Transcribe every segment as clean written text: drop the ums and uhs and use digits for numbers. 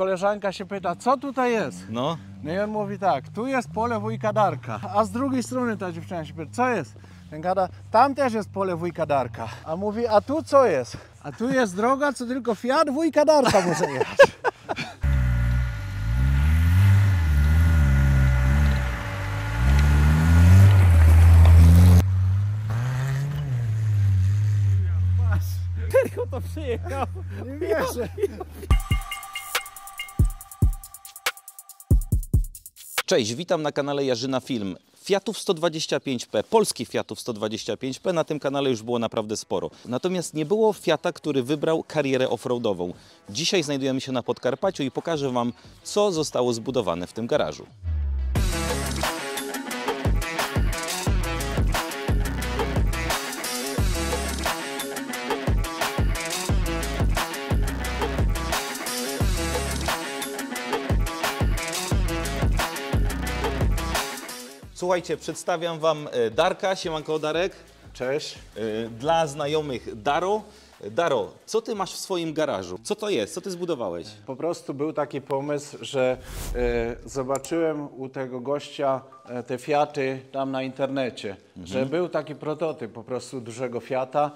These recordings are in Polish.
koleżanka się pyta, co tutaj jest? No. No i on mówi tak, tu jest pole wujka Darka, a z drugiej strony ta dziewczyna się pyta, co jest? Ten gada, tam też jest pole wujka Darka. A mówi, a tu co jest? A tu jest droga, co tylko Fiat wujka Darka może jechać. Tylko to przyjechał. Nie wierzę. Cześć, witam na kanale Jarzyna Film. Fiatów 125P, polskich Fiatów 125P na tym kanale już było naprawdę sporo. Natomiast nie było Fiata, który wybrał karierę offroadową. Dzisiaj znajdujemy się na Podkarpaciu i pokażę Wam, co zostało zbudowane w tym garażu. Słuchajcie, przedstawiam Wam Darka. Siemanko, Darek. Cześć. Dla znajomych Daro. Daro, co Ty masz w swoim garażu? Co to jest? Co Ty zbudowałeś? Po prostu był taki pomysł, że zobaczyłem u tego gościa te Fiaty tam na internecie, że był taki prototyp po prostu dużego Fiata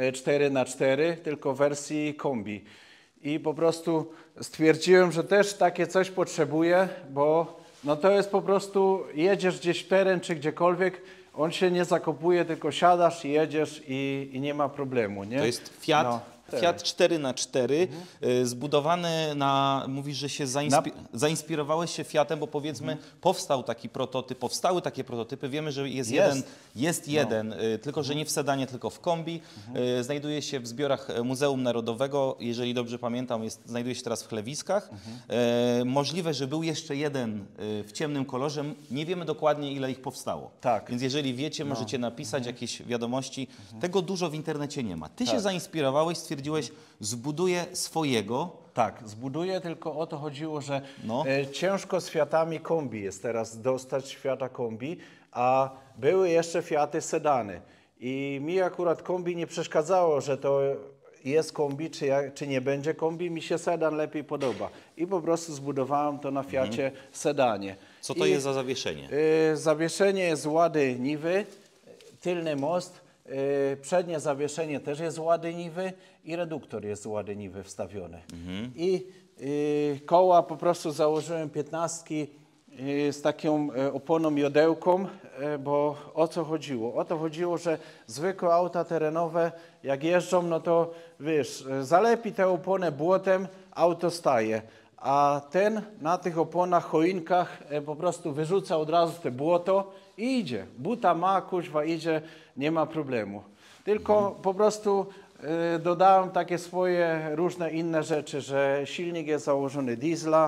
4x4, tylko w wersji kombi. I po prostu stwierdziłem, że też takie coś potrzebuję, bo no to jest po prostu, jedziesz gdzieś w teren czy gdziekolwiek, on się nie zakopuje, tylko siadasz i jedziesz i nie ma problemu, nie? To jest Fiat, No, Fiat 4x4, zbudowany na, mówisz, że się zainspirowałeś się Fiatem, bo powiedzmy powstał taki prototyp, powstały takie prototypy, wiemy, że jest jeden, tylko że nie w sedanie, tylko w kombi. Znajduje się w zbiorach Muzeum Narodowego, jeżeli dobrze pamiętam, znajduje się teraz w Chlewiskach. Możliwe, że był jeszcze jeden w ciemnym kolorze, nie wiemy dokładnie, ile ich powstało. Tak. Więc jeżeli wiecie, możecie napisać jakieś wiadomości. Tego dużo w internecie nie ma. Ty się zainspirowałeś, stwierdziłeś, zbuduję swojego. Tak, zbuduję, tylko o to chodziło, że No. ciężko z Fiatami kombi jest teraz dostać Fiata kombi, a były jeszcze Fiaty sedany. I mi akurat kombi nie przeszkadzało, że to jest kombi, czy nie będzie kombi, mi się sedan lepiej podoba. I po prostu zbudowałem to na Fiacie sedanie. Co to jest za zawieszenie? Zawieszenie jest z Łady Niwy, tylny most. Przednie zawieszenie też jest z Łady Niwy i reduktor jest z Łady Niwy wstawiony. I koła po prostu założyłem 15 z taką oponą jodełką, bo o co chodziło? O to chodziło, że zwykłe auta terenowe jak jeżdżą, no to wiesz, zalepi tę oponę błotem, auto staje. A ten na tych oponach, choinkach po prostu wyrzuca od razu te błoto i idzie. Buta ma, kuźwa idzie, nie ma problemu. Tylko po prostu dodałem takie swoje różne inne rzeczy, że silnik jest założony diesla,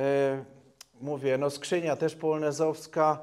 mówię, no skrzynia też polonezowska,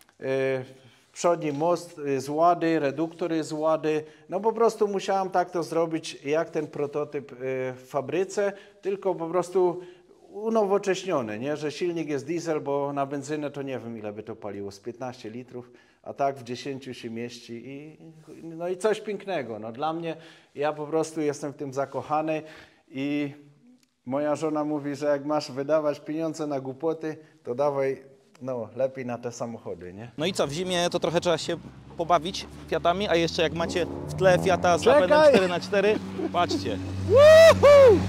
przodni most z Łady, reduktor jest z Łady. No po prostu musiałem tak to zrobić jak ten prototyp w fabryce, tylko po prostu unowocześniony, nie? Że silnik jest diesel, bo na benzynę to nie wiem ile by to paliło, z 15 litrów, a tak w 10 się mieści no i coś pięknego. No dla mnie, ja po prostu jestem w tym zakochany i moja żona mówi, że jak masz wydawać pieniądze na głupoty, to dawaj no lepiej na te samochody, nie? No i co, w zimie to trochę trzeba się pobawić Fiatami, a jeszcze jak macie w tle Fiata z napędem 4x4, patrzcie. Woohoo!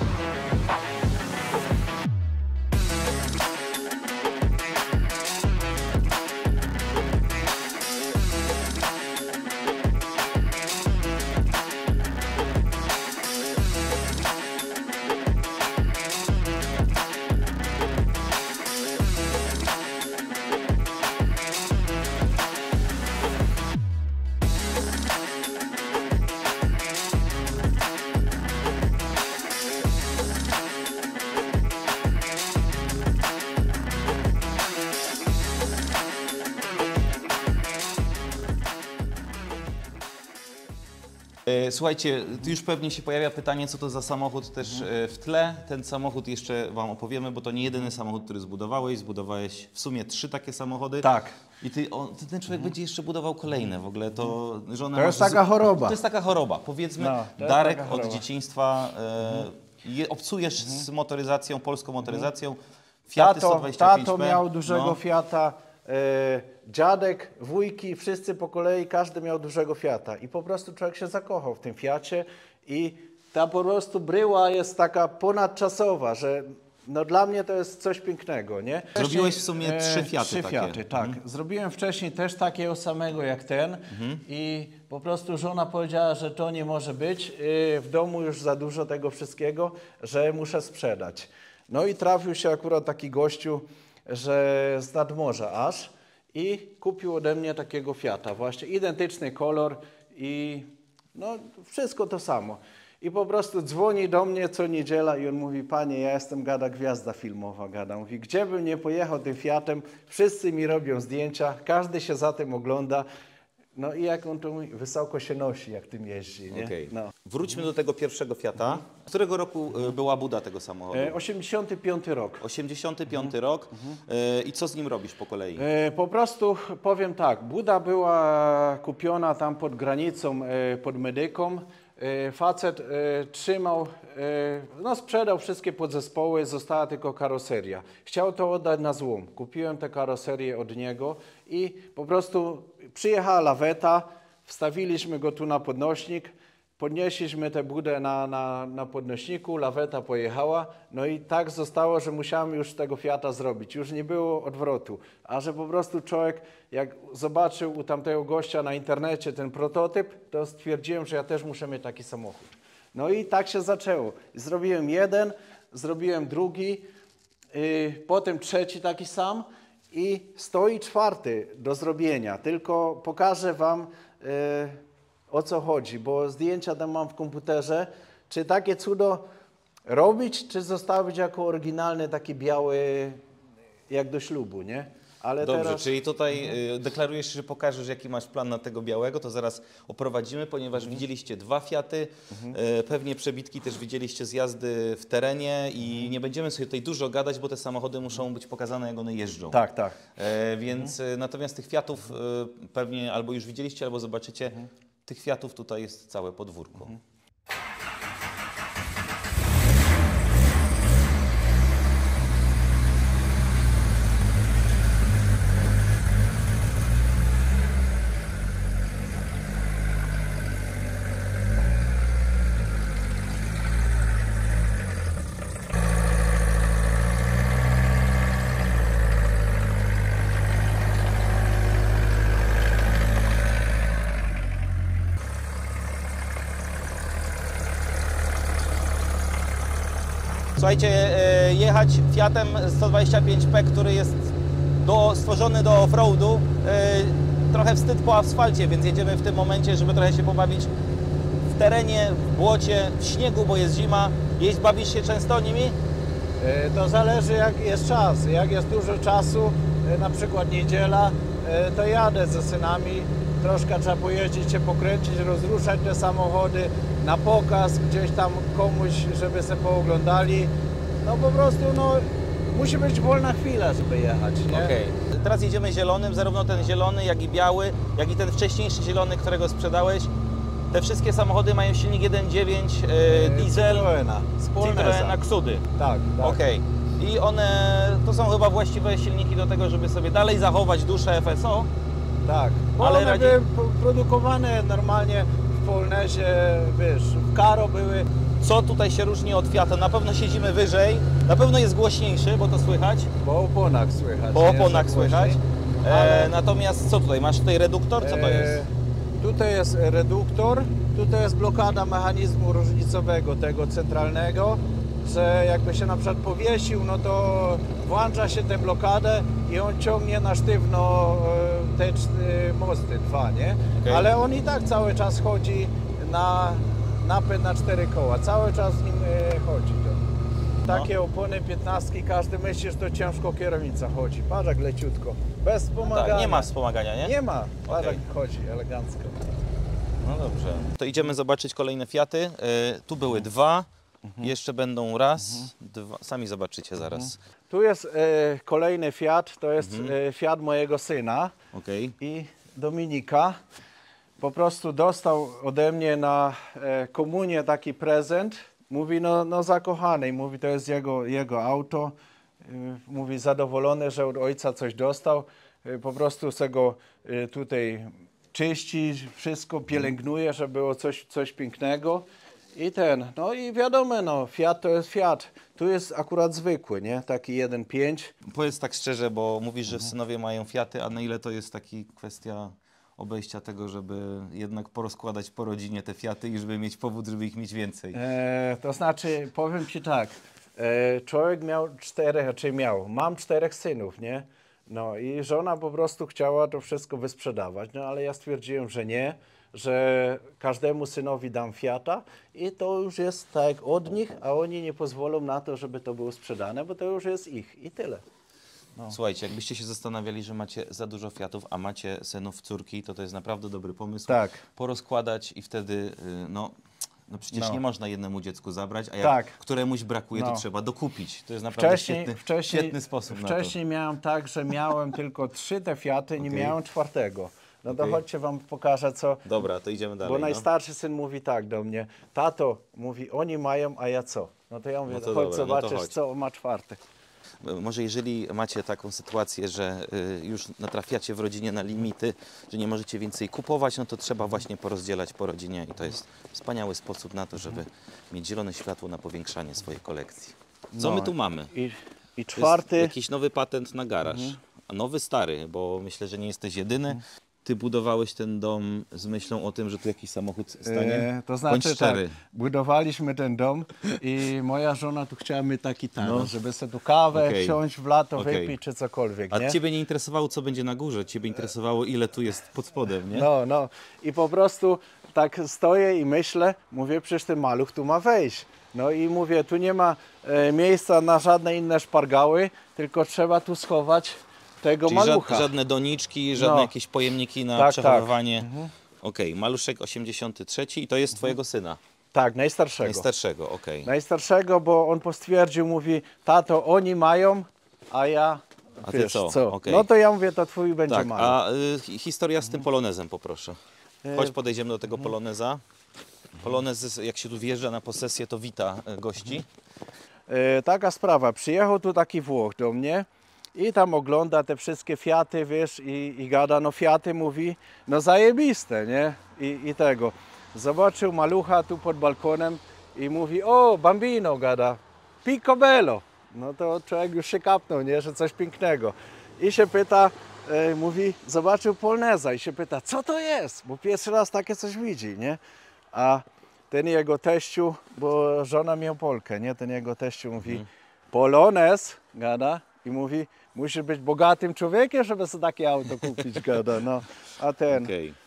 Słuchajcie, tu już pewnie się pojawia pytanie, co to za samochód też w tle. Ten samochód jeszcze Wam opowiemy, bo to nie jedyny samochód, który zbudowałeś. Zbudowałeś w sumie 3 takie samochody. Tak. I ten człowiek będzie jeszcze budował kolejne w ogóle. To jest taka choroba. To jest taka choroba. Powiedzmy, No, Darek taka od choroba. dzieciństwa I obcujesz z motoryzacją, polską motoryzacją. Fiaty Tato 125P. miał dużego no. Fiata, dziadek, wujki, wszyscy po kolei, każdy miał dużego Fiata. I po prostu człowiek się zakochał w tym Fiacie i ta po prostu bryła jest taka ponadczasowa, że no dla mnie to jest coś pięknego, nie? Zrobiłeś w sumie 3 Fiaty Trzy takie. Fiaty, tak. Zrobiłem wcześniej też takiego samego jak ten i po prostu żona powiedziała, że to nie może być. W domu już za dużo tego wszystkiego, że muszę sprzedać. No i trafił się akurat taki gościu, że z nadmorza aż i kupił ode mnie takiego Fiata. Właśnie identyczny kolor i no wszystko to samo. I po prostu dzwoni do mnie co niedziela i on mówi, panie, ja jestem gwiazda filmowa, Mówi, gdzie bym nie pojechał tym Fiatem, wszyscy mi robią zdjęcia, każdy się za tym ogląda. No i jak on to mówi, wysoko się nosi, jak tym jeździ, nie? Okay. No. Wróćmy do tego pierwszego Fiata. Z którego roku była buda tego samochodu? 85 rok. 85 rok. I co z nim robisz po kolei? Po prostu powiem tak, buda była kupiona tam pod granicą, pod Medyką. Facet trzymał, no sprzedał wszystkie podzespoły, została tylko karoseria. Chciał to oddać na złom. Kupiłem tę karoserię od niego i po prostu przyjechała laweta, wstawiliśmy go tu na podnośnik, podnieśliśmy tę budę na podnośniku, laweta pojechała, no i tak zostało, że musiałem już tego Fiata zrobić. Już nie było odwrotu, a że po prostu człowiek, jak zobaczył u tamtego gościa na internecie ten prototyp, to stwierdziłem, że ja też muszę mieć taki samochód. No i tak się zaczęło. Zrobiłem jeden, zrobiłem drugi, potem trzeci taki sam i stoi czwarty do zrobienia. Tylko pokażę wam o co chodzi, bo zdjęcia tam mam w komputerze. Czy takie cudo robić, czy zostawić jako oryginalny, taki biały, jak do ślubu, nie? Ale Dobrze, teraz... czyli tutaj deklarujesz, że pokażesz, jaki masz plan na tego białego, to zaraz oprowadzimy, ponieważ widzieliście 2 Fiaty, pewnie przebitki też widzieliście z jazdy w terenie i nie będziemy sobie tutaj dużo gadać, bo te samochody muszą być pokazane, jak one jeżdżą. Tak, tak. Więc natomiast tych Fiatów pewnie albo już widzieliście, albo zobaczycie, tych Fiatów tutaj jest całe podwórko. Słuchajcie, jechać Fiatem 125P, który jest stworzony do offroadu, trochę wstyd po asfalcie, więc jedziemy w tym momencie, żeby trochę się pobawić w terenie, w błocie, w śniegu, bo jest zima. Bawisz się często nimi? To zależy jak jest czas. Jak jest dużo czasu, na przykład niedziela, to jadę ze synami. Troszkę trzeba pojeździć, się pokręcić, rozruszać te samochody na pokaz, gdzieś tam komuś, żeby sobie pooglądali. No po prostu no, musi być wolna chwila, żeby jechać, nie? Okej. Teraz jedziemy zielonym, zarówno ten zielony, jak i biały, jak i ten wcześniejszy zielony, którego sprzedałeś. Te wszystkie samochody mają silnik 1.9 diesel, Citroena Xudy. Tak, tak. Okej. I one to są chyba właściwe silniki do tego, żeby sobie dalej zachować duszę FSO. Tak, bo ale one były produkowane normalnie w Polnezie, wiesz, w Karo były. Co tutaj się różni od Fiata? Na pewno siedzimy wyżej, na pewno jest głośniejszy, bo to słychać. Po oponach słychać. Po oponach słychać. Ale... Natomiast co tutaj? Masz tutaj reduktor? Co to jest? Tutaj jest reduktor, tutaj jest blokada mechanizmu różnicowego, tego centralnego, że jakby się na przykład powiesił, no to włącza się tę blokadę i on ciągnie na sztywno te mosty, 2, nie? Okay. Ale on i tak cały czas chodzi na napęd na 4 koła, cały czas z nim chodzi. Takie opony 15, każdy myśli, że to ciężko kierownica chodzi. Patrz jak leciutko, bez wspomagania. Tak, nie ma wspomagania, nie? Nie ma, patrz jak chodzi elegancko. No dobrze. To idziemy zobaczyć kolejne Fiaty. Tu były 2, jeszcze będą raz, 2. Sami zobaczycie zaraz. Tu jest kolejny Fiat, to jest Fiat mojego syna i Dominika. Po prostu dostał ode mnie na komunię taki prezent Mówi, no zakochany. Mówi, to jest jego auto. Mówi, zadowolony, że od ojca coś dostał. Po prostu se go tutaj czyści, wszystko pielęgnuje, żeby było coś pięknego. No i wiadomo, no, Fiat to jest Fiat. Tu jest akurat zwykły, nie? Taki 1.5. Powiedz tak szczerze, bo mówisz, że synowie mają Fiaty, a na ile to jest taki kwestia obejścia tego, żeby jednak porozkładać po rodzinie te Fiaty i żeby mieć powód, żeby ich mieć więcej? To znaczy, powiem ci tak, człowiek miał mam 4 synów, nie? No i żona po prostu chciała to wszystko wysprzedawać, no ale ja stwierdziłem, że nie, że każdemu synowi dam Fiata i to już jest tak od nich, a oni nie pozwolą na to, żeby to było sprzedane, bo to już jest ich i tyle. No. Słuchajcie, jakbyście się zastanawiali, że macie za dużo Fiatów, a macie synów, córki, to jest naprawdę dobry pomysł. Tak. Porozkładać i wtedy, no przecież nie można jednemu dziecku zabrać, a jak Tak. któremuś brakuje, to trzeba dokupić. To jest naprawdę świetny sposób na to. Wcześniej miałem tak, że miałem tylko 3 te Fiaty, nie miałem 4. No to chodźcie, wam pokażę, co... Dobra, to idziemy dalej. Bo najstarszy syn mówi tak do mnie, tato, mówi, oni mają, a ja co? No to ja mówię, to chodź dobra, zobaczysz, chodź. co ma 4. Może jeżeli macie taką sytuację, że już natrafiacie w rodzinie na limity, że nie możecie więcej kupować, no to trzeba właśnie porozdzielać po rodzinie i to jest wspaniały sposób na to, żeby mieć zielone światło na powiększanie swojej kolekcji. Co my tu mamy? I To 4. jest jakiś nowy patent na garaż. A nowy, stary, bo myślę, że nie jesteś jedyny. Ty budowałeś ten dom z myślą o tym, że tu jakiś samochód stanie? To znaczy tak, budowaliśmy ten dom i moja żona tu chciała mieć taki taras, żeby sobie tu kawę wsiąść w lato, wypić czy cokolwiek, nie? A ciebie nie interesowało, co będzie na górze, ciebie interesowało, ile tu jest pod spodem, nie? No. I po prostu tak stoję i myślę, mówię, przecież ten maluch tu ma wejść. No i mówię, tu nie ma miejsca na żadne inne szpargały, tylko trzeba tu schować tego malucha. Żadne doniczki, żadne jakieś pojemniki na przechowywanie. Okej, maluszek 83 i to jest twojego syna? Tak, najstarszego. Najstarszego, okej. Najstarszego, bo on postwierdził, mówi, tato, oni mają, a ja, A wiesz, ty co? Okay. No to ja mówię, to twój będzie tak, maluch. a historia z tym polonezem poproszę. Chodź, podejdziemy do tego poloneza. Polonez, jak się tu wjeżdża na posesję, to wita gości. Taka sprawa, przyjechał tu taki Włoch do mnie i tam ogląda te wszystkie Fiaty, wiesz, i gada, no Fiaty, mówi, no zajebiste, nie? I tego. Zobaczył malucha tu pod balkonem i mówi, o, bambino, gada, picobello. No to człowiek już się kapnął, nie, że coś pięknego. I się pyta, mówi, zobaczył poloneza i się pyta, co to jest? Bo pierwszy raz takie coś widzi, nie? A ten jego teściu, bo żona miał Polkę, nie? Ten jego teściu mówi, polonez, gada, i mówi, musisz być bogatym człowiekiem, żeby sobie takie auto kupić, gada, no. A ten...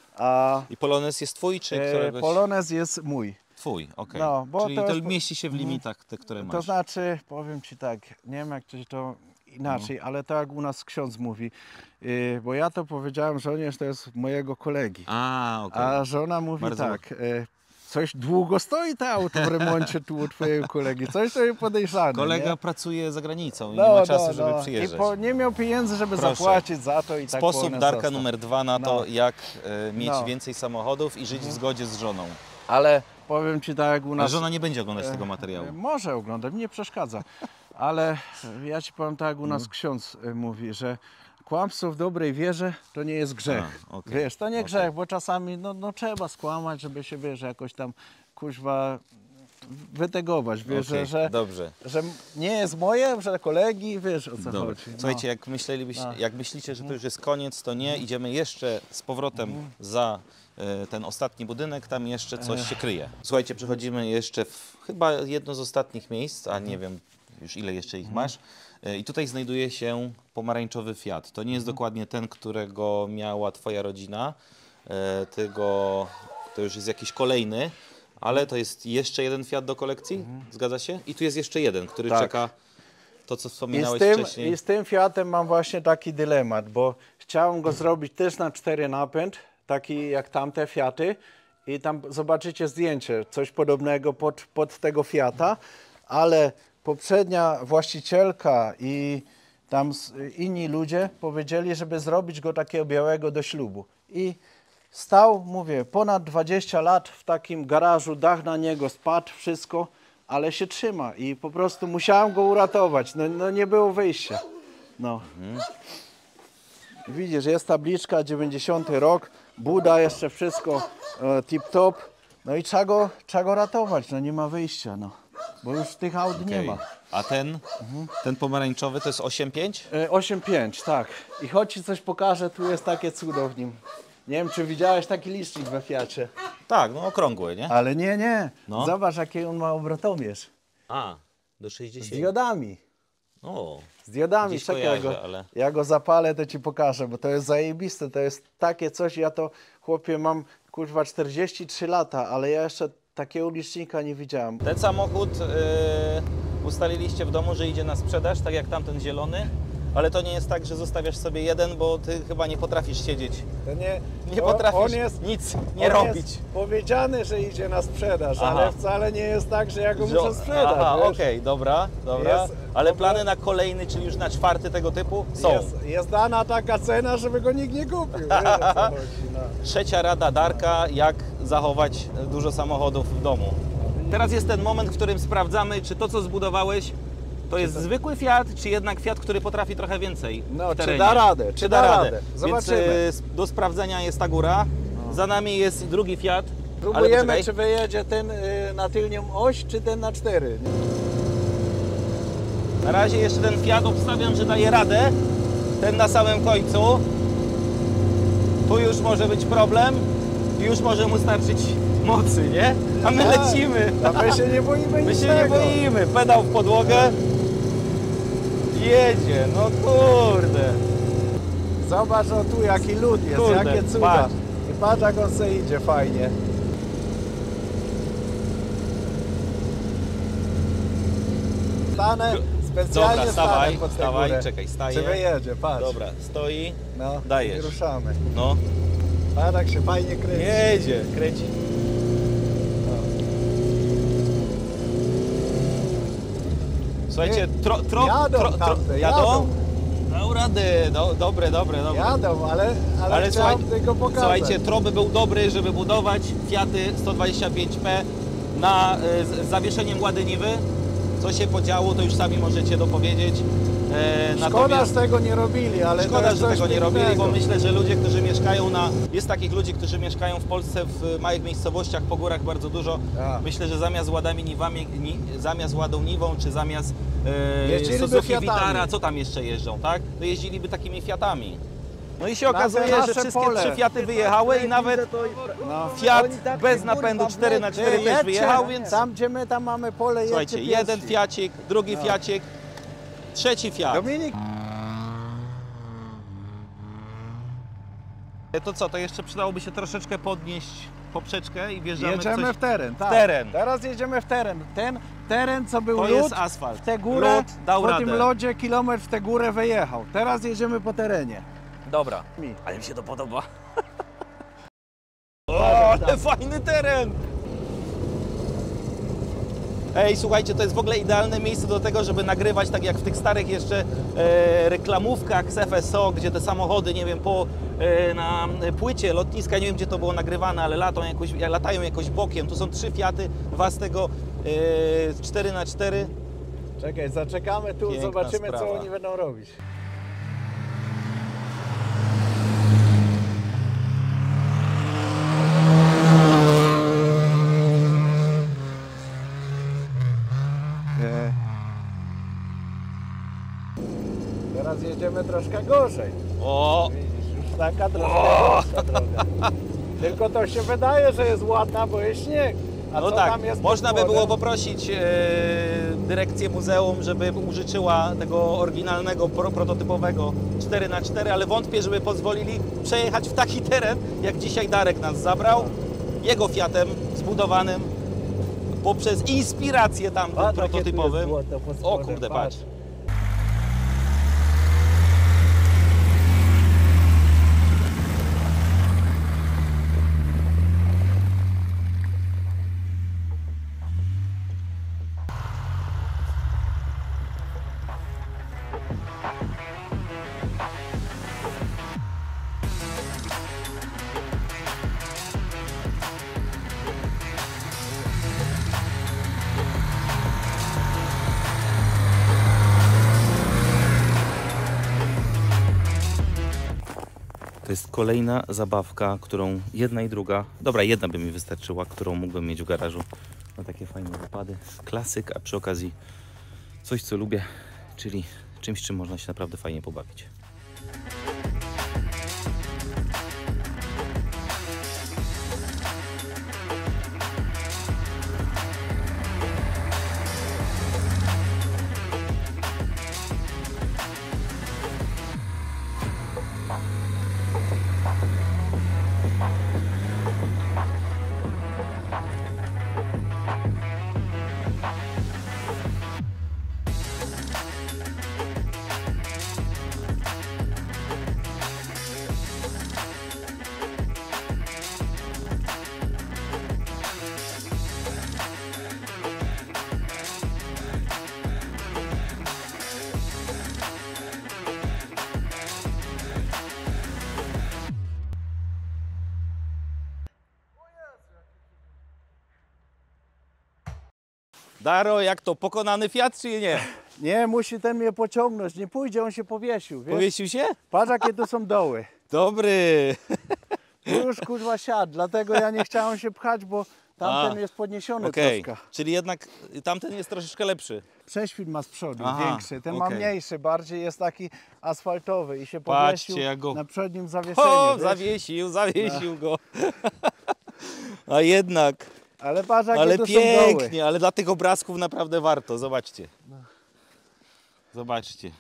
I polonez jest twój, czy któregoś? Polonez jest mój. Twój, okej. No, bo czyli to mieści się w limitach, te, które masz. To znaczy, powiem ci tak, nie wiem jak to inaczej, ale tak jak u nas ksiądz mówi, bo ja to powiedziałem żonie, że to jest mojego kolegi. A żona mówi bardzo tak, coś długo stoi to auto w remoncie tu u twojego kolegi, coś to jest podejrzane. Kolega pracuje za granicą i nie ma czasu, żeby przyjeżdżać. I nie miał pieniędzy, żeby zapłacić za to i tak. Sposób Darka numer 2 na to, jak mieć więcej samochodów i żyć w zgodzie z żoną. Ale powiem ci tak jak u nas... Ale żona nie będzie oglądać tego materiału. Może oglądać, mi nie przeszkadza. Ale ja ci powiem tak jak u nas ksiądz mówi, że kłamstwo w dobrej wierze to nie jest grzech. Wiesz, to nie grzech, bo czasami no trzeba skłamać, żeby się, wiesz, jakoś tam kuźwa wytegować, wiesz, że nie jest moje, że kolegi, wiesz o co chodzi. Słuchajcie, jak myślicie, że to już jest koniec, to nie, idziemy jeszcze z powrotem za ten ostatni budynek, tam jeszcze coś się kryje. Słuchajcie, przechodzimy jeszcze w chyba jedno z ostatnich miejsc, a nie wiem już ile jeszcze ich masz. I tutaj znajduje się pomarańczowy Fiat. To nie jest dokładnie ten, którego miała twoja rodzina, to już jest jakiś kolejny, ale to jest jeszcze jeden Fiat do kolekcji, zgadza się? I tu jest jeszcze jeden, który czeka, to co wspominałeś wcześniej. I z tym Fiatem mam właśnie taki dylemat, bo chciałem go zrobić też na 4 napęd, taki jak tamte Fiaty i tam zobaczycie zdjęcie, coś podobnego pod tego Fiata, ale poprzednia właścicielka i tam inni ludzie powiedzieli, żeby zrobić go takiego białego do ślubu. I stał, mówię, ponad 20 lat w takim garażu, dach na niego spadł, wszystko, ale się trzyma i po prostu musiałem go uratować. No nie było wyjścia. No. Widzisz, jest tabliczka, 90 rok, Buda, jeszcze wszystko tip-top. No i trzeba go ratować, no nie ma wyjścia, no. Bo już tych aut nie ma. A ten pomarańczowy to jest 8.5? 8.5, tak. I choć ci coś pokażę, tu jest takie cudo w nim. Nie wiem, czy widziałeś taki licznik we Fiacie. Tak, no okrągły, nie? Ale nie. No. Zobacz, jaki on ma obrotomierz. A, do Z 60. diodami. O, Z diodami. Gdzieś Czekaj, kojarzę, ale- ja go zapalę, to ci pokażę, bo to jest zajebiste. To jest takie coś, ja to, chłopie, mam, kurwa, 43 lata, ale ja jeszcze takiego licznika nie widziałem. ten samochód ustaliliście w domu, że idzie na sprzedaż, tak jak tamten zielony, ale to nie jest tak, że zostawiasz sobie jeden, bo ty chyba nie potrafisz siedzieć. To Nie potrafisz nic nie robić. Jest powiedziane, że idzie na sprzedaż, Aha. ale wcale nie jest tak, że ja go muszę sprzedać. Aha, wiesz? okej, dobra. Jest- Ale plany na kolejny, czyli już na 4 tego typu są. Jest dana taka cena, żeby go nikt nie kupił. Wiesz, o co chodzi, no. Trzecia rada Darka, jak zachować dużo samochodów w domu. Teraz jest ten moment, w którym sprawdzamy, czy to, co zbudowałeś, to jest zwykły Fiat, czy jednak Fiat, który potrafi trochę więcej No, w czy terenie. da radę, czy da radę. Zobaczymy. Więc do sprawdzenia jest ta góra, za nami jest drugi Fiat. Ale Próbujemy, poczekaj. czy wyjedzie ten na tylnią oś, czy ten na 4. Na razie jeszcze ten Fiat obstawiam, że daje radę. Ten na samym końcu. Tu już może być problem. Już może mu starczyć mocy, nie? A my lecimy. A my się nie boimy My się niczego. nie boimy. Pedał w podłogę. Jedzie, no kurde. Zobacz, o tu jaki lód jest, Kurde, jakie cuda. patrz. I patrz, jak on se idzie fajnie. Stanę, specjalnie Dobra, stanę stawaj, pod tę stawaj, górę. czekaj, staję. Czy wyjedzie, patrz. Dobra, stoi. No, dajesz. i ruszamy. No, Patrz, jak się fajnie kręci. jedzie, kręci. Słuchajcie, Jadą tamte, jadą. Dał rady, dobre. Jadą, ale Ale chciałem tylko pokazać. słuchajcie, trop by był dobry, żeby budować Fiaty 125P z zawieszeniem ładeniwy. Co się podziało, to już sami możecie dopowiedzieć. Szkoda, że tego nie robili, ale to Szkoda, jest że coś tego nie robili, pięknego. bo myślę, że ludzie, którzy mieszkają jest takich ludzi, którzy mieszkają w Polsce w małych miejscowościach, po górach bardzo dużo. Tak. Myślę, że zamiast ładą niwą, czy zamiast Jeździliby Suzuki Fiatami. Vitara, co tam jeszcze jeżdżą, tak? To jeździliby takimi Fiatami. No i się te okazuje, że nasze wszystkie pole. 3 Fiaty wyjechały i nawet No. Fiat bez napędu 4x4 też Jedźcie, wyjechał, więc tam gdzie my tam mamy pole, słuchajcie, jedźcie jeden pierwsi. Fiacik, drugi Fiacik, trzeci Fiat. Dominik, To co, to jeszcze przydałoby się troszeczkę podnieść poprzeczkę i wjeżdżamy jedziemy coś... w teren, tak. teren. Teraz jedziemy w teren. Ten teren, co był To lód, jest asfalt. w tę górę, Lód dał po radę. tym lodzie kilometr w tę górę wyjechał. Teraz jedziemy po terenie. Dobra. Mi. Ale mi się to podoba. O, ale fajny teren! Ej, słuchajcie, to jest w ogóle idealne miejsce do tego, żeby nagrywać, tak jak w tych starych jeszcze reklamówkach z FSO, gdzie te samochody, nie wiem, na płycie lotniska, nie wiem gdzie to było nagrywane, ale latają jakoś bokiem. Tu są 3 Fiaty, 2 z tego 4x4. Czekaj, zaczekamy tu, Piękna zobaczymy sprawa. co oni będą robić. Teraz jedziemy troszkę gorzej. O, Widzisz, już taka troszkę gorsza droga. Tylko to się wydaje, że jest ładna, bo jest śnieg. A no co tak, tam jest można pod by było spodem? poprosić dyrekcję muzeum, żeby użyczyła tego oryginalnego, prototypowego 4x4, ale wątpię, żeby pozwolili przejechać w taki teren, jak dzisiaj Darek nas zabrał, jego Fiatem zbudowanym poprzez inspirację tamtym Patrz, jakie tu prototypowym. jest złoto pod O spodem, kurde, patrz. Kolejna zabawka, którą jedna i druga, dobra, jedna by mi wystarczyła, którą mógłbym mieć w garażu na takie fajne wypady. Klasyk, a przy okazji coś, co lubię, czyli czymś, czym można się naprawdę fajnie pobawić. Daro, jak to? Pokonany Fiat czy nie? Nie, musi ten mnie pociągnąć, nie pójdzie, on się powiesił, wiesz? Powiesił się? Patrz, jakie tu są doły. Dobry. Już kurwa siadł, dlatego ja nie chciałem się pchać, bo tamten jest podniesiony troszkę. Czyli jednak tamten jest troszeczkę lepszy. Prześwit ma z przodu, Aha, większy, ten ma okej. mniejszy, bardziej jest taki asfaltowy i się Patrzcie, powiesił jak go- na przednim zawieszeniu. O, wiesz? zawiesił go. A jednak. Ale patrz, jakie Ale tu są doły. pięknie, ale dla tych obrazków naprawdę warto. Zobaczcie. Zobaczcie.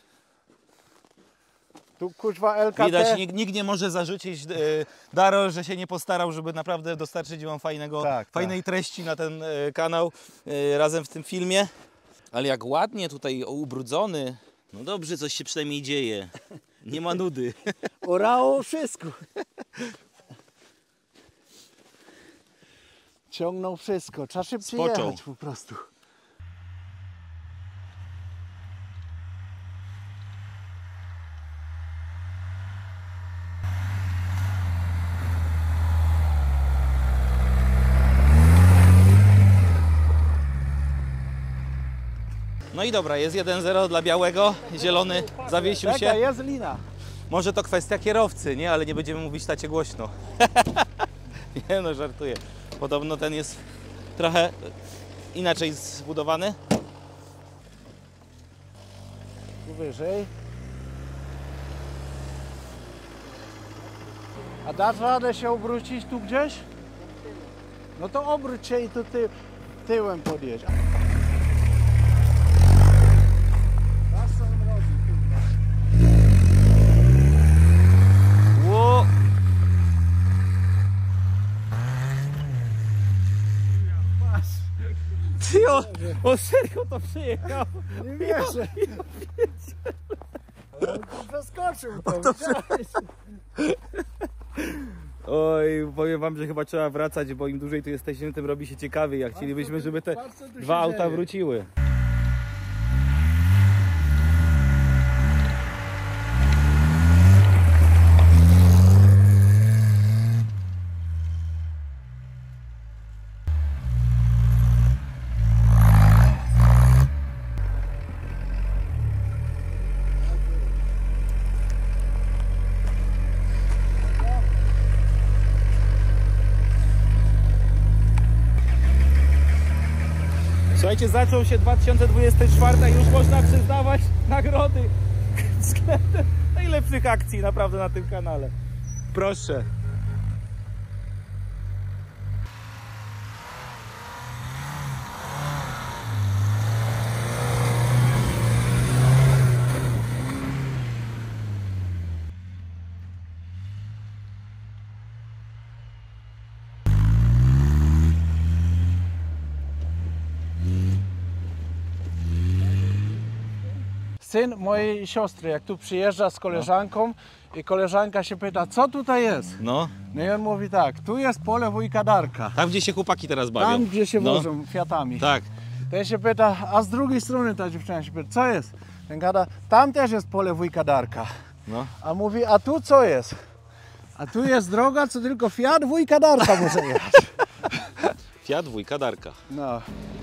Tu kurwa LKT. Widać, nikt nie może zarzucić Daro, że się nie postarał, żeby naprawdę dostarczyć wam fajnej treści na ten kanał razem w tym filmie. Ale jak ładnie tutaj ubrudzony. No dobrze, coś się przynajmniej dzieje. Nie ma nudy. Orało wszystko. Ciągnął wszystko. Trzeba szybciej Spoczął. jechać po prostu. No i dobra, jest 1-0 dla białego. Zielony zawiesił się. Czekaj, jest lina. Może to kwestia kierowcy, nie? Ale nie będziemy mówić tacie głośno. Nie no, żartuję. Podobno ten jest trochę inaczej zbudowany. Tu wyżej. A dasz radę się obrócić tu gdzieś? No to obróć się i tu tyłem podjedź. Ło! Ty, o serio to przyjechał? Nie wierzę. Zaskoczył to. Oj, powiem wam, że chyba trzeba wracać, bo im dłużej tu jesteśmy, tym robi się ciekawiej. Jak chcielibyśmy, żeby te dwa auta wróciły. Słuchajcie, zaczął się 2024 i już można przyznawać nagrody względem najlepszych akcji naprawdę na tym kanale. Proszę. Syn mojej siostry, jak tu przyjeżdża z koleżanką i koleżanka się pyta, co tutaj jest? No, No i on mówi tak, tu jest pole wujka Darka. tam gdzie się chłopaki teraz bawią. Tam, gdzie się No. wożą Fiatami. Tak. Ten się pyta, a z drugiej strony ta dziewczyna się pyta, co jest? Ten gada, tam też jest pole wujka Darka. No. A mówi, a tu co jest? A tu jest droga, co tylko Fiat wujka Darka może jechać. Fiat wujka Darka. No.